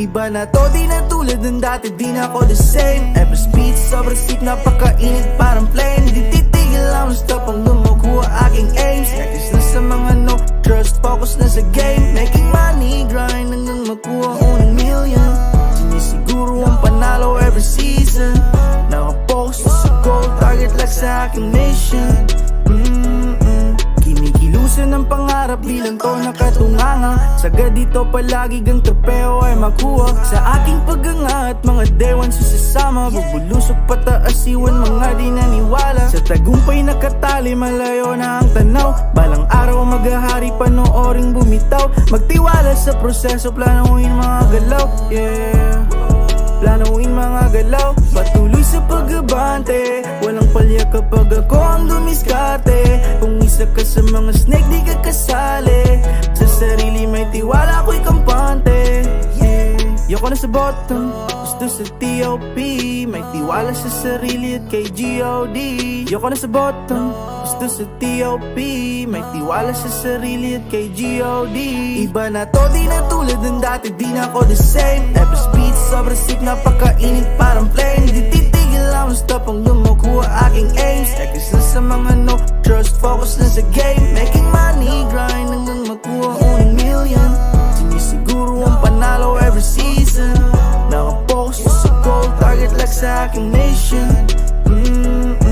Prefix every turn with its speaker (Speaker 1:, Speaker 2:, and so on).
Speaker 1: Iba na to, di na tulad ng dati, di na ako the same. Ever speed, sobrang sick, napakainit parang plane. Di titigil lang, basta pang lumakuha aking aims. Focus na sa mga no, trust, focus na sa game. Making money, grind hanggang makuha unang million. Sinisiguro ang panalo every season. Nakapokus sa goal, target like sa aking nation. Kinikilusan ng pangarap, bilang to nakatunganga. Sagad dito palagi gang trapeo ay makuha. Sa aking pagangat, mga dewan susasama. Bubulusok pataas, iwan mga di naniwala. Sa tagumpay nakatali, malayo na ang tanaw. Balang araw maghahari, panooring bumitaw. Magtiwala sa proseso, planuin mga galaw. Yeah, planuin mga galaw. Patuloy sa pag-abante, walang palya kapag ako ang dumiskarte. Kung isa ka sa mga snake, di ka kasali. Sa sarili may tiwala, ako'y kampante. Yoko na sa bottom, gusto sa T.O.P. May tiwala sa sarili at kay G.O.D. Yoko na sa bottom, gusto sa T.O.P. May tiwala sa sarili at kay G.O.D. Iba na to, di na tulad ng dati, di na ako the same. Ever speed, sobrang sick, napakainit parang plane. Di titigil lang, basta pang lumakuha aking aims. Focus na sa mga no, trust, focus na sa game. Making money, grind hanggang makuha unang million. Sinisiguro ang panalo every season. Nakapokus sa goal, target like sa aking nation.